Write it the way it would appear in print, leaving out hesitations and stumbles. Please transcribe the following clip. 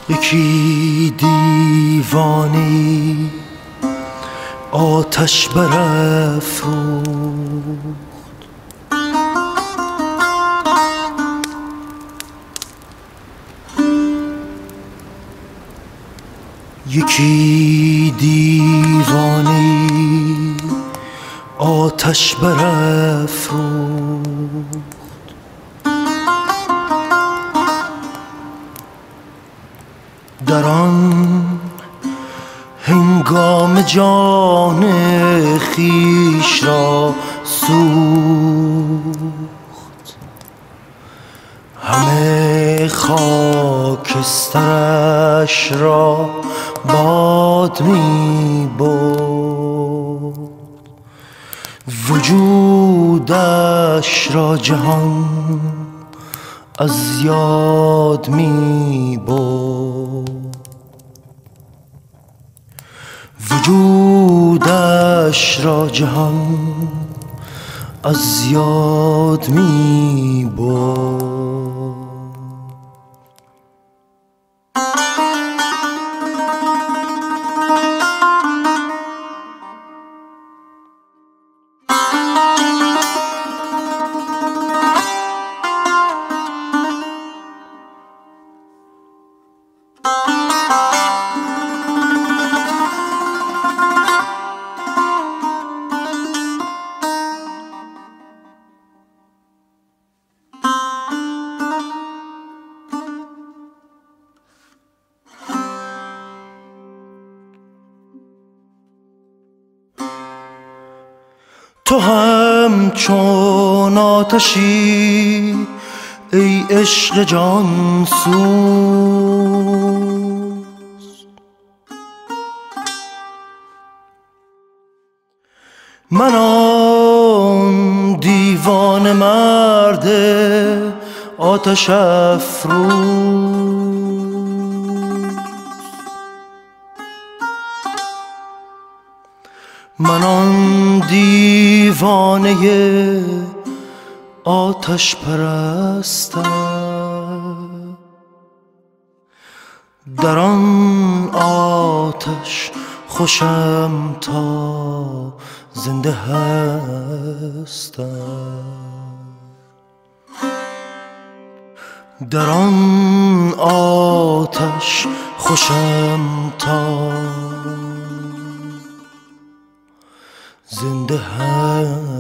یکی دیوانی آتش برافروخت، یکی دیوانی آتش برافروخت. در آن هنگام جان خویش را سوخت، همه خاکسترش را باد می برد، وجودش را جهان از یاد می برد، وجودش را جهان از یاد می برد. تو همچون آتشی ای عشق جان سوز، من آن دیوانه مرد آتش افروز، من آن دیوانه آتش پرستم، در آن آتش خوشم تا زنده هستم، در آن آتش خوشم تا زنده هستم.